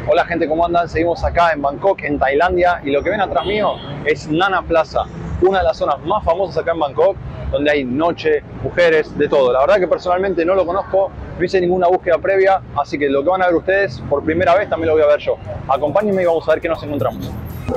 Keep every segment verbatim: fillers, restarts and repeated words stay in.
Hola gente, ¿cómo andan? Seguimos acá en Bangkok, en Tailandia, y lo que ven atrás mío es Nana Plaza, una de las zonas más famosas acá en Bangkok, donde hay noche, mujeres, de todo. La verdad que personalmente no lo conozco, no hice ninguna búsqueda previa, así que lo que van a ver ustedes por primera vez también lo voy a ver yo. Acompáñenme y vamos a ver qué nos encontramos.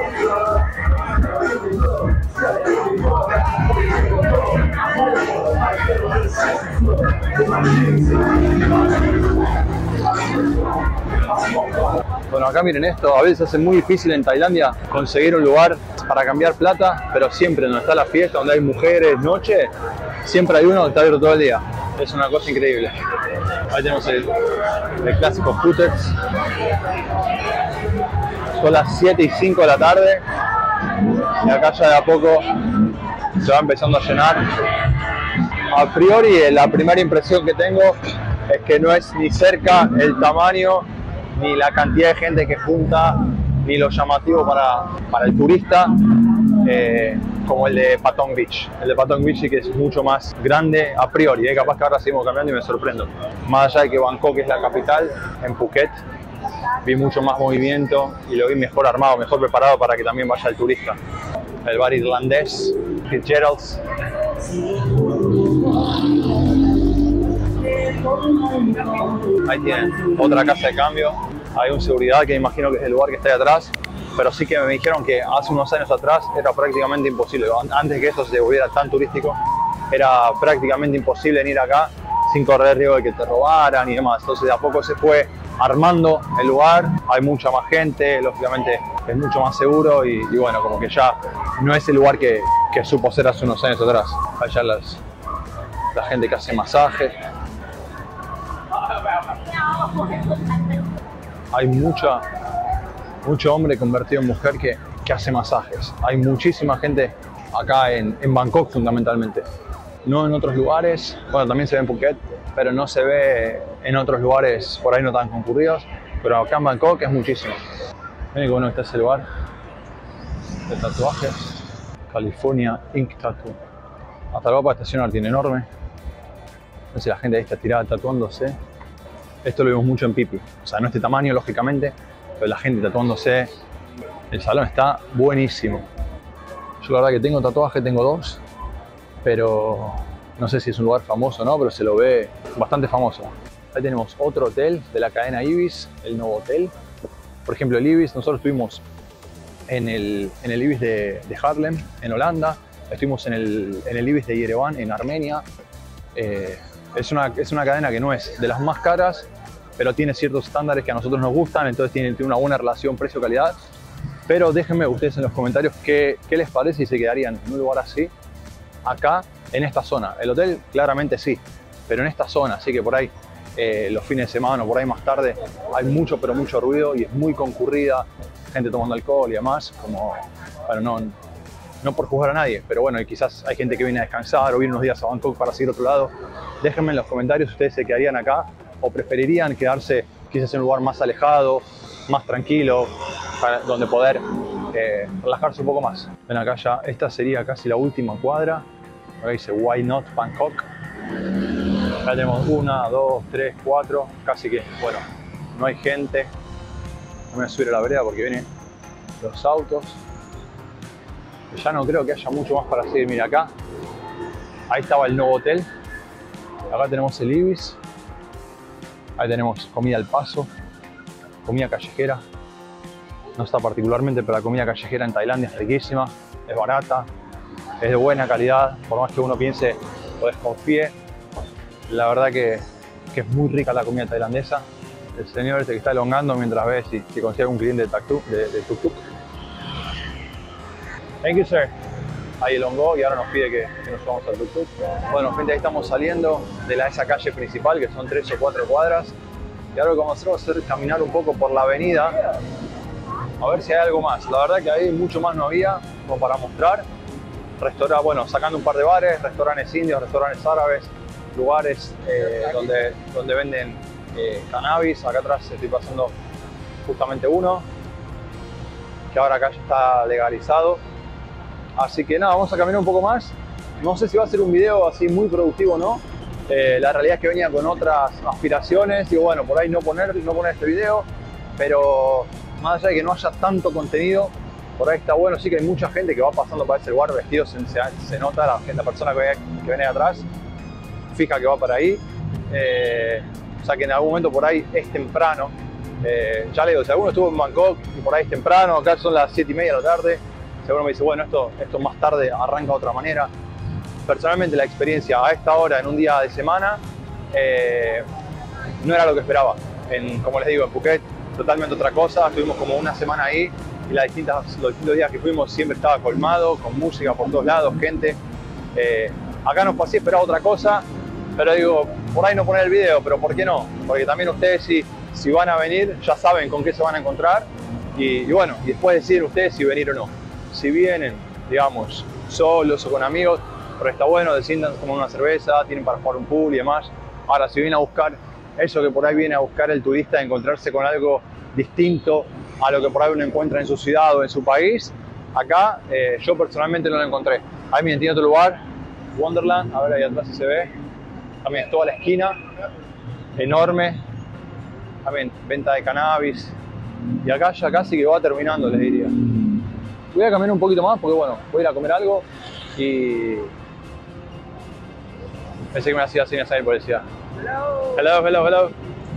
Bueno, acá miren esto, a veces es muy difícil en Tailandia conseguir un lugar para cambiar plata, pero siempre donde está la fiesta, donde hay mujeres, noche, siempre hay uno que está abierto todo el día. Es una cosa increíble. Ahí tenemos el, el clásico Hooters. Son las siete y cinco de la tarde y acá ya de a poco se va empezando a llenar. A priori, la primera impresión que tengo es que no es ni cerca el tamaño, ni la cantidad de gente que junta, ni lo llamativo para, para el turista, eh, como el de Patong Beach. El de Patong Beach sí que es mucho más grande a priori, ¿eh? Capaz que ahora seguimos cambiando y me sorprendo. Más allá de que Bangkok es la capital, en Phuket vi mucho más movimiento y lo vi mejor armado, mejor preparado para que también vaya el turista. El bar irlandés, Fitzgerald's. Ahí tienen otra casa de cambio. Hay un seguridad que imagino que es el lugar que está ahí atrás, pero sí que me dijeron que hace unos años atrás era prácticamente imposible. Antes de que esto se volviera tan turístico, era prácticamente imposible venir acá sin correr riesgo de que te robaran y demás. Entonces de a poco se fue armando el lugar, hay mucha más gente, lógicamente es mucho más seguro y, y bueno, como que ya no es el lugar que, que supo ser hace unos años atrás. Allá las, la gente que hace masajes. Hay mucha, mucho hombre convertido en mujer que, que hace masajes. Hay muchísima gente acá en, en Bangkok fundamentalmente. No en otros lugares, bueno, también se ve en Phuket, pero no se ve en otros lugares por ahí no tan concurridos. Pero acá en Bangkok es muchísimo. Miren qué bueno está ese lugar de tatuajes. California Ink Tattoo. Hasta luego para estacionar, tiene enorme. Entonces la gente ahí está tirada tatuándose. Esto lo vemos mucho en Pipi, o sea, no este tamaño lógicamente, pero la gente tatuándose. El salón está buenísimo. Yo la verdad que tengo tatuaje, tengo dos, pero no sé si es un lugar famoso o no, pero se lo ve bastante famoso. Ahí tenemos otro hotel de la cadena Ibis, el Novo Hotel. Por ejemplo, el Ibis, nosotros estuvimos en el, en el Ibis de, de Haarlem, en Holanda. Estuvimos en el, en el Ibis de Yerevan, en Armenia. Eh, Es una, es una cadena que no es de las más caras, pero tiene ciertos estándares que a nosotros nos gustan, entonces tiene, tiene una buena relación precio-calidad. Pero déjenme ustedes en los comentarios qué, qué les parece si se quedarían en un lugar así, acá, en esta zona. El hotel claramente sí, pero en esta zona, así que por ahí eh, los fines de semana o por ahí más tarde hay mucho, pero mucho ruido y es muy concurrida, gente tomando alcohol y demás, como, bueno, no... No por juzgar a nadie, pero bueno, quizás hay gente que viene a descansar o viene unos días a Bangkok para seguir a otro lado. Déjenme en los comentarios si ustedes se quedarían acá o preferirían quedarse quizás en un lugar más alejado, más tranquilo, para, donde poder eh, relajarse un poco más. Ven acá ya, esta sería casi la última cuadra. Acá dice Why Not Bangkok. Acá tenemos una, dos, tres, cuatro, casi que, bueno, no hay gente. No me voy a subir a la vereda porque vienen los autos. Ya no creo que haya mucho más para seguir. Mira acá, ahí estaba el Novo Hotel. Acá tenemos el Ibis. Ahí tenemos comida al paso, comida callejera. No está particularmente, pero la comida callejera en Tailandia es riquísima, es barata, es de buena calidad. Por más que uno piense o desconfíe, la verdad que, que es muy rica la comida tailandesa. El señor este que está elongando mientras ve si, si consigue un cliente de tuk-tuk. De, de tuk -tuk. Thank you, sir. Ahí elongó y ahora nos pide que, que nos vamos al tuk-tuk. Bueno, gente, ahí estamos saliendo de la, esa calle principal, que son tres o cuatro cuadras. Y ahora lo que vamos a hacer va a ser caminar un poco por la avenida, a ver si hay algo más. La verdad que ahí mucho más no había como para mostrar. Restaurantes, bueno, sacando un par de bares, restaurantes indios, restaurantes árabes, lugares eh, donde, donde venden eh, cannabis. Acá atrás estoy pasando justamente uno, que ahora acá ya está legalizado. Así que nada, vamos a caminar un poco más. No sé si va a ser un video así muy productivo o no. Eh, la realidad es que venía con otras aspiraciones. Digo, bueno, por ahí no poner, no poner este video. pero más allá de que no haya tanto contenido, por ahí está bueno. Sí que hay mucha gente que va pasando para ese lugar vestidos, se, se nota la, la persona que, que viene de atrás, fija que va para ahí. Eh, o sea que en algún momento por ahí es temprano. Eh, ya le digo, si alguno estuvo en Bangkok y por ahí es temprano, acá son las siete y media de la tarde, seguro me dice, bueno, esto, esto más tarde arranca de otra manera. Personalmente la experiencia a esta hora en un día de semana eh, no era lo que esperaba. En, como les digo, en Phuket totalmente otra cosa. Estuvimos como una semana ahí y las distintas, los distintos días que fuimos siempre estaba colmado, con música por todos lados, gente. Eh, acá nos pasé, esperaba otra cosa, pero digo, por ahí no poner el video, pero ¿por qué no? Porque también ustedes si, si van a venir ya saben con qué se van a encontrar y, y bueno, y después deciden ustedes si venir o no. Si vienen, digamos, solos o con amigos, pero está bueno, decidan tomar una cerveza, tienen para jugar un pool y demás. Ahora, si vienen a buscar eso que por ahí viene a buscar el turista, encontrarse con algo distinto a lo que por ahí uno encuentra en su ciudad o en su país, acá eh, yo personalmente no lo encontré. Ahí miren, tiene otro lugar, Wonderland, a ver ahí atrás si se ve. También es toda la esquina, enorme. También venta de cannabis. Y acá ya casi que va terminando, les diría. Voy a caminar un poquito más porque bueno, voy a ir a comer algo y... Pensé que me hacía señas ahí por decía. Hello. Hello, hello, hello.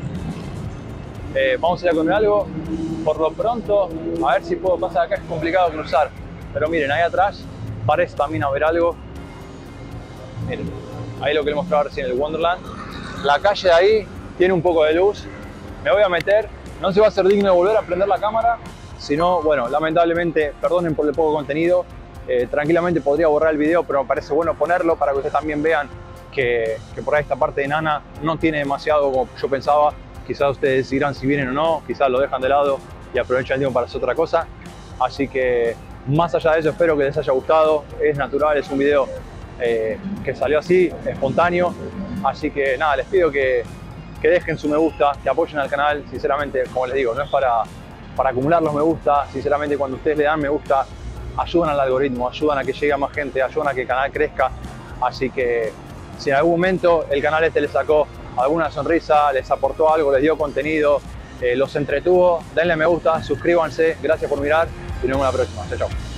Eh, vamos a ir a comer algo. Por lo pronto, a ver si puedo pasar acá. Es complicado cruzar. Pero miren, ahí atrás parece también haber algo. Miren, ahí lo que les mostraba recién, el Wonderland. La calle de ahí tiene un poco de luz. Me voy a meter. No se va a hacer digno de volver a prender la cámara. Si no, bueno, lamentablemente, perdonen por el poco contenido. Eh, tranquilamente podría borrar el video, pero me parece bueno ponerlo para que ustedes también vean que, que por ahí esta parte de Nana no tiene demasiado como yo pensaba. Quizás ustedes decidirán si vienen o no, quizás lo dejan de lado y aprovechan el tiempo para hacer otra cosa. Así que más allá de eso, espero que les haya gustado. Es natural, es un video eh, que salió así, espontáneo. Así que nada, les pido que, que dejen su me gusta, que apoyen al canal. Sinceramente, como les digo, no es para, para acumular los me gusta. Sinceramente, cuando ustedes le dan me gusta, ayudan al algoritmo, ayudan a que llegue a más gente, ayudan a que el canal crezca. Así que si en algún momento el canal este les sacó alguna sonrisa, les aportó algo, les dio contenido, eh, los entretuvo, denle me gusta, suscríbanse, gracias por mirar y nos vemos la próxima. Chao, chao.